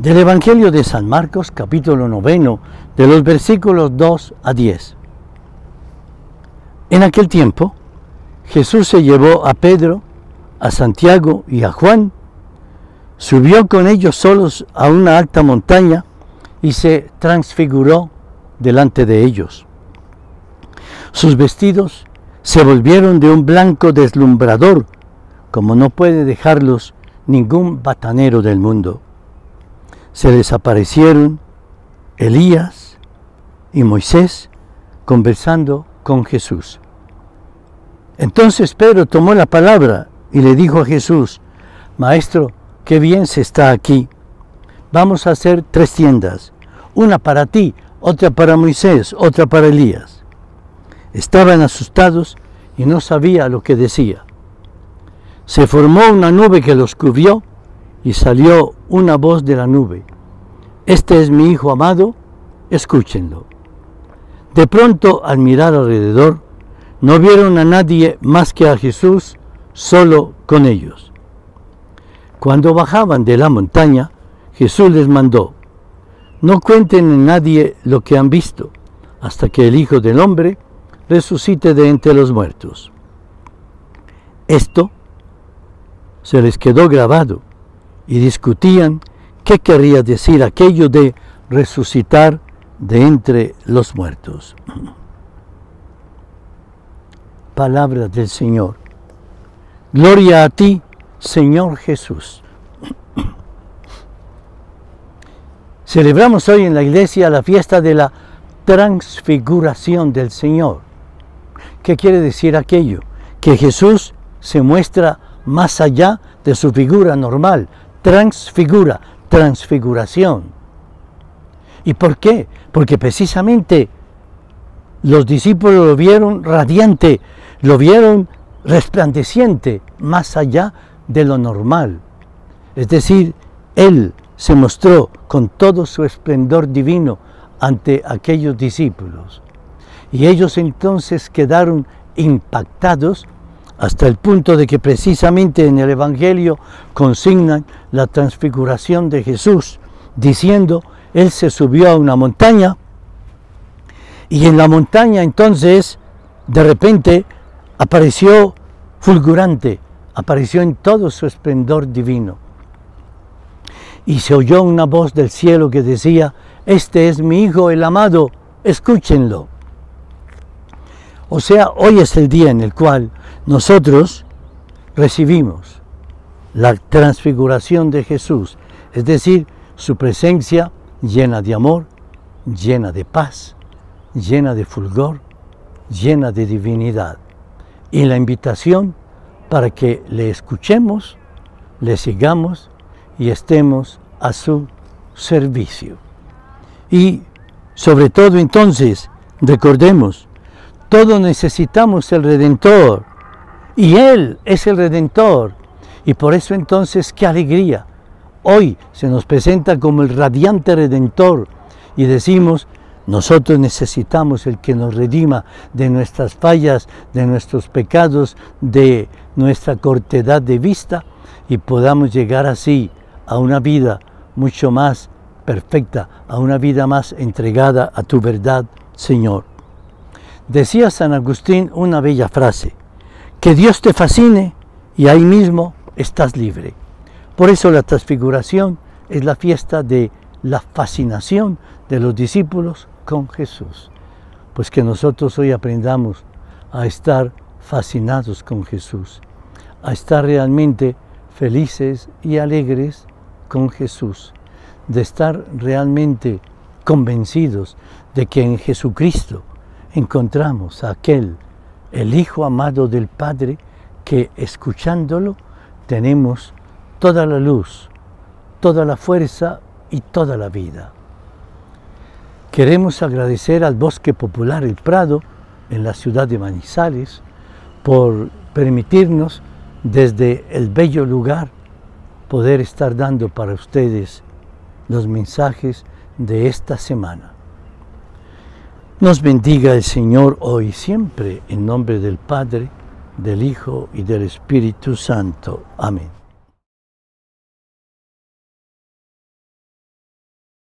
Del Evangelio de San Marcos, capítulo 9, de los versículos 2 a 10. En aquel tiempo, Jesús se llevó a Pedro, a Santiago y a Juan, subió con ellos solos a una alta montaña y se transfiguró delante de ellos. Sus vestidos se volvieron de un blanco deslumbrador, como no puede dejarlos ningún batanero del mundo. Se les aparecieron Elías y Moisés conversando con Jesús. Entonces Pedro tomó la palabra y le dijo a Jesús: Maestro, qué bien se está aquí. Vamos a hacer 3 tiendas, una para ti, otra para Moisés, otra para Elías. Estaban asustados y no sabía lo que decía. Se formó una nube que los cubrió y salió una voz de la nube: Este es mi Hijo amado, escúchenlo. De pronto, al mirar alrededor, no vieron a nadie más que a Jesús solo con ellos. Cuando bajaban de la montaña, Jesús les mandó: No cuenten a nadie lo que han visto, hasta que el Hijo del Hombre resucite de entre los muertos. Esto se les quedó grabado y discutían qué querría decir aquello de resucitar de entre los muertos. Palabra del Señor. Gloria a ti, Señor Jesús. Celebramos hoy en la iglesia la fiesta de la transfiguración del Señor. ¿Qué quiere decir aquello? Que Jesús se muestra más allá de su figura normal. Transfiguración. ¿Y por qué? Porque precisamente los discípulos lo vieron radiante, lo vieron resplandeciente, más allá de lo normal. Es decir, Él se mostró con todo su esplendor divino ante aquellos discípulos. Y ellos entonces quedaron impactados hasta el punto de que precisamente en el Evangelio consignan la transfiguración de Jesús, diciendo: Él se subió a una montaña y en la montaña entonces de repente apareció fulgurante, apareció en todo su esplendor divino. Y se oyó una voz del cielo que decía: Este es mi Hijo el amado, escúchenlo. O sea, hoy es el día en el cual nosotros recibimos la transfiguración de Jesús, es decir, su presencia llena de amor, llena de paz, llena de fulgor, llena de divinidad. Y la invitación para que le escuchemos, le sigamos y estemos a su servicio. Y sobre todo entonces, recordemos, todos necesitamos el Redentor, y Él es el Redentor, y por eso entonces qué alegría. Hoy se nos presenta como el radiante Redentor, y decimos: nosotros necesitamos el que nos redima de nuestras fallas, de nuestros pecados, de nuestra cortedad de vista, y podamos llegar así a una vida mucho más perfecta, a una vida más entregada a tu verdad, Señor. Decía San Agustín una bella frase: que Dios te fascine y ahí mismo estás libre. Por eso la transfiguración es la fiesta de la fascinación de los discípulos con Jesús. Pues que nosotros hoy aprendamos a estar fascinados con Jesús, a estar realmente felices y alegres con Jesús, de estar realmente convencidos de que en Jesucristo encontramos a aquel, el Hijo amado del Padre, que escuchándolo tenemos toda la luz, toda la fuerza y toda la vida. Queremos agradecer al Bosque Popular El Prado, en la ciudad de Manizales, por permitirnos desde el bello lugar poder estar dando para ustedes los mensajes de esta semana. Nos bendiga el Señor hoy y siempre, en nombre del Padre, del Hijo y del Espíritu Santo. Amén.